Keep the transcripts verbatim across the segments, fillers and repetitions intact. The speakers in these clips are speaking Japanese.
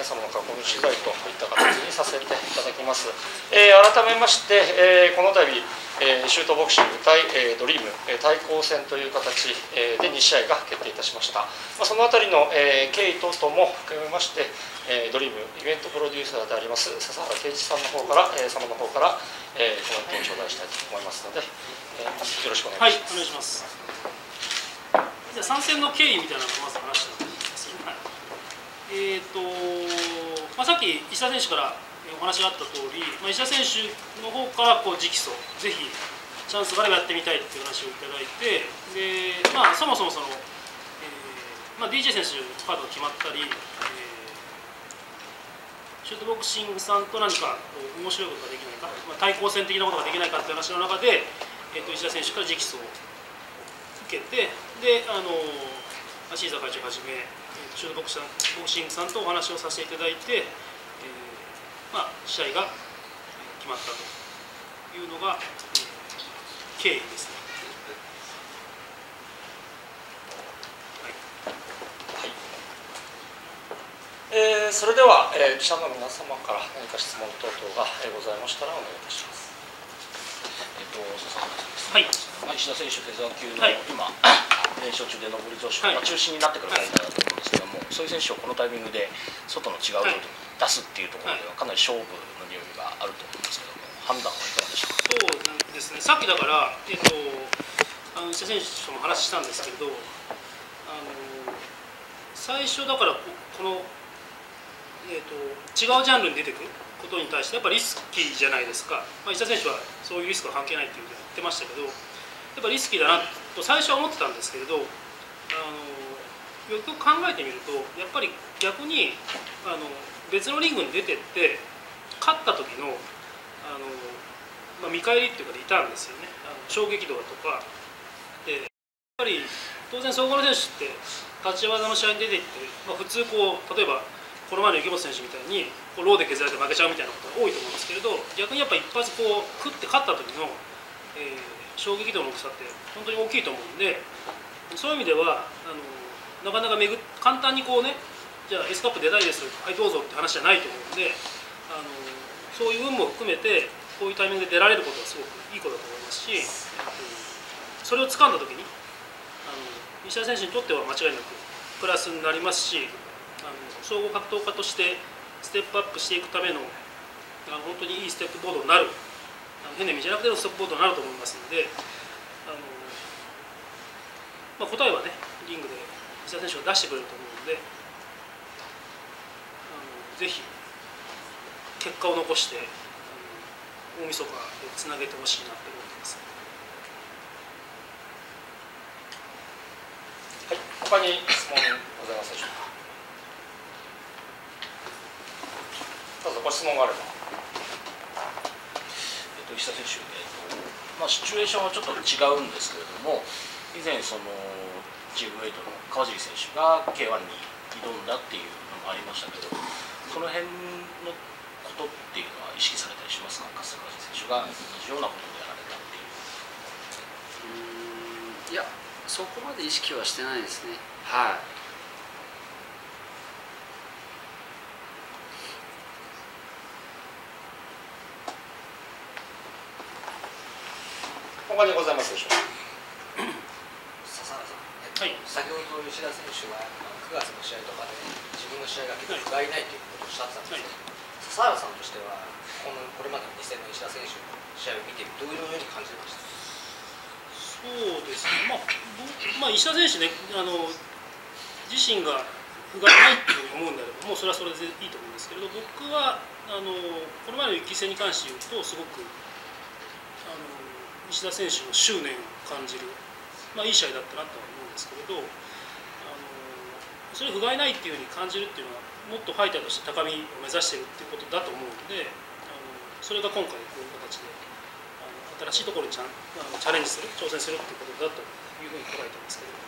様の囲み取材といった形にさせていただきます。えー、改めまして、えー、この度、えー、シュートボクシング対、えー、ドリーム、えー、対抗戦という形、えー、でに試合が決定いたしました。まあ、そのあたりの、えー、経緯等々も含めまして、えー、ドリームイベントプロデューサーであります笹原圭一さんの方から、えー、様の方から、えー、コメントを頂戴したいと思いますので、えー、よろしくお願いします。 はい、お願いします。じゃあ参戦の経緯みたいなのをまず話したいと思います。はい、えーとまあ、さっき石田選手からお話があった通り、まあ、石田選手の方からこう直訴、ぜひチャンスがあればやってみたいっていう話をいただいて、で、まあ、そもそもその、えーまあ、ディージェー 選手カードが決まったり、えー、シュートボクシングさんと何か面白いことができないか、まあ、対抗戦的なことができないかっていう話の中で、えー、と石田選手から直訴を受けて、であのシーザー会長をはじめシュートボクシングさんとお話をさせていただいて、えーまあ、試合が決まったというのが、えー、経緯ですね。 えー、それでは、えー、記者の皆様から何か質問等々がございましたらお願いいたします。 えっと、笹原さんです。 はい、石田選手、フェザー級の、 はい、 今、連勝中で上り調子が、 はい、 中心になってくる問題だと思うんですけども、はい、そういう選手をこのタイミングで外の違うルートに出すっていうところでは、かなり勝負の匂いがあると思うんですけども、判断はいかがでしょうか。 そうですね、さっきだから、えっと、あの石田選手とも話したんですけれど、あの最初だからこの、えっと、違うジャンルに出てくることに対してやっぱりリスキーじゃないですか、まあ、石田選手はそういうリスクは関係ないっていうふうに言ってましたけど、やっぱりリスキーだなと最初は思ってたんですけれど、あのよくよく考えてみるとやっぱり逆にあの別のリングに出てって勝った時のあの、まあ、見返りっていうかでいたんですよね。あの衝撃度だとかで、やっぱり当然総合の選手って立ち技の試合に出ていって、まあ、普通こう例えばこの前の池本選手みたいにこうローで削られて負けちゃうみたいなことが多いと思うんですけれど、逆にやっぱ一発こう食って勝った時の、えー、衝撃度の大きさって本当に大きいと思うんで、そういう意味ではあのなかなかめぐ簡単にこうね、じゃあ エス カップ出たいですはいどうぞって話じゃないと思うんで、あのそういう運も含めてこういうタイミングで出られることはすごくいいことだと思いますし、それを掴んだ時にあの石田選手にとっては間違いなくプラスになりますし、あの総合格闘家としてステップアップしていくためのあの本当にいいステップボードになる、あの変な意味じゃなくてのステップボードになると思いますので、あの、まあ、答えはねリングで石田選手が出してくれると思うので、あのぜひ結果を残してあの大晦日でつなげてほしいなと思ってます。 はい、他に質問ございますでしょうか。どうぞご質問があれば。 えっと、石田選手、えっとまあ、シチュエーションはちょっと違うんですけれども、以前そのチームメイトの川尻選手が ケーワン に挑んだっていうのもありましたけど、その辺のことっていうのは意識されたりしますか。春日選手が同じようなことでやられたっていう。 うーん、いやそこまで意識はしてないですね。はい。 他にございますでしょうか。 笹原さん、えっと、はい、先ほど吉田選手はくがつの試合とかで自分の試合が結構不甲斐ないということをおっしゃってたんですけど、はい、笹原さんとしてはこのこれまでのに戦の石田選手の試合を見てどういうふうに感じてましたか。 そうですね、まあ、まあ、石田選手ね、あの自身が不甲斐ないと思うんであればもうそれはそれでいいと思うんですけれど、僕はあのこの前の一期戦に関して言うとすごくあの石田選手の執念を感じる、まあ、いい試合だったなとは思うんですけれど、あのそれ不甲斐ないっていうふうに感じるっていうのはもっとファイターとして高みを目指しているっていうことだと思うので、あのそれが今回こういう形であの新しいところにチャンあのチャレンジする挑戦するっていうことだというふうに捉えてますけど。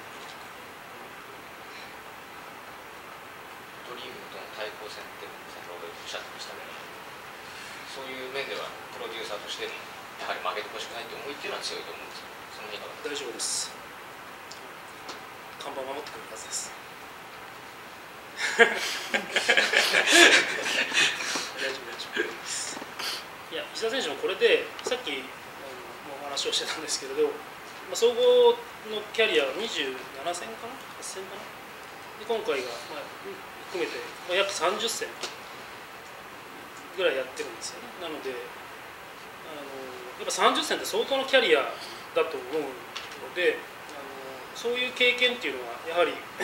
ドリームとの対抗戦って先ほどおっしゃってましたけど、そういう面ではプロデューサーとしてやはり負けてほしくないという思いっていうのは強いと思うんですけど、その辺が大丈夫です。看板を守ってくれるはずです。 いや石田選手もこれでさっきあのお話をしてたんですけれど、まあ、総合のキャリアはにじゅうななせんかな、はっせんかなで、今回が、まあ、含めて、まあ、約さんじゅっせんぐらいやってるんですよね。なのであのやっぱさんじゅっせんって相当のキャリアだと思うので、あのそういう経験っていうのはやはりあ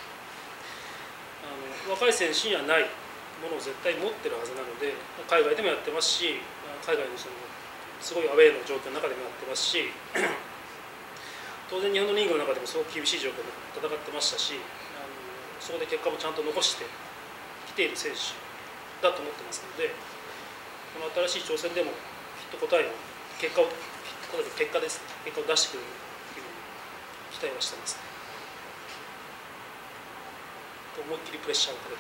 の若い選手にはないものを絶対持ってるはずなので、海外でもやってますし、海外のそのすごいアウェーの状況の中でもやってますし当然日本のリーグの中でもすごく厳しい状況で戦ってましたし、あのそこで結果もちゃんと残してきている選手だと思ってますので、この新しい挑戦でもきっと答えを結果を結果です結果を出してくれるというふうに期待はしてますね。思いっきりプレッシャーをかけて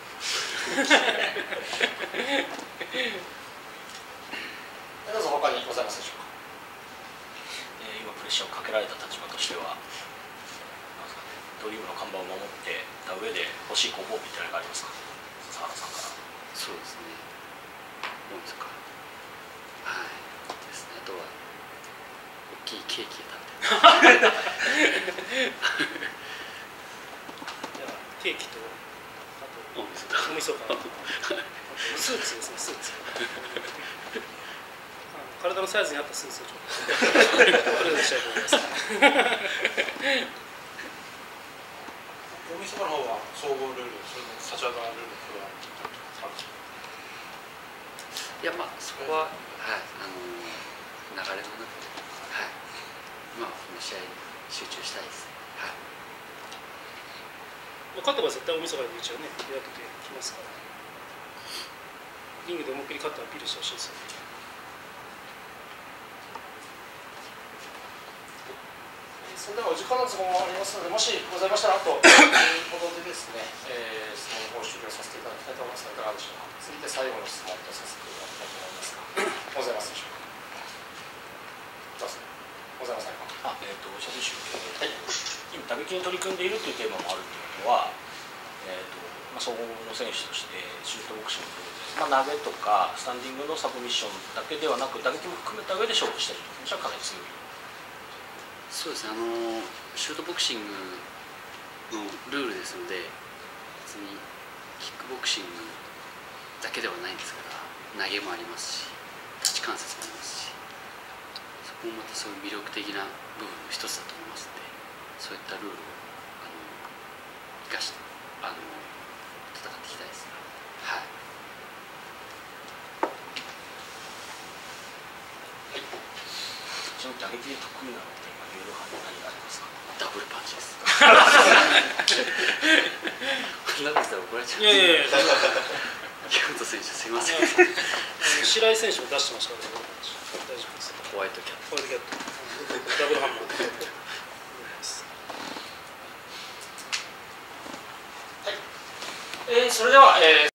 どうぞ他にございますでしょうか。 えー、今プレッシャーをかけられた立場としては、なんですかね、ドリームの看板を守ってた上で欲しいご褒美って何かありますか、澤原さんから。 そうですね。どうですか。はいですね。あとは大きいケーキが食べたい。 ケーキとあとお味噌かスーツですね、スーツ体のサイズに合ったスーツをちょっとプレゼントしたいと思います大晦日の方は総合ルール、それも立ち上がるルールこれはある。 いや、まあそこは、はい、あの流れの中で、はい、まあこの試合に集中したいですね。はい。 勝てば絶対大晦日にうちはね、やっててきますから、リングで思いっきり勝ってアピールしてほしいですよね。 それではお時間の都合もありますので、もしございましたらということでですね、えー、質問を終了させていただきたいと思いますが、いかがでしょうか。続いて最後の質問とさせていただきたいと思いますが、ございますでしょうか。どうぞ。ございませんか。 あ、えっ、ー、と石田選手、 はい、 今打撃に取り組んでいるというテーマもあるということは、えーとまあ、総合の選手としてシュートボクシング、まあ、投げとかスタンディングのサブミッションだけではなく打撃も含めた上で勝負しているというのはかなり強い。 そうですね。あのシュートボクシングのルールですので、別にキックボクシングだけではないんですから、投げもありますし、立ち関節もありますし、そこもまたそういう魅力的な部分の一つだと思いますので、そういったルールをあの生かしてあの戦っていきたいですね。はい。 ちなみに打撃で得意なのって今言える範囲何がありますか。 ダブルパンチです。なんでしたら怒られちゃう。 いやいやいや、 池本選手すいません。 白井選手も出してましたから、大丈夫です。 ホワイトキャット。 ホワイトキャット。ダブルハンマー。 はい、えー、それでは、えー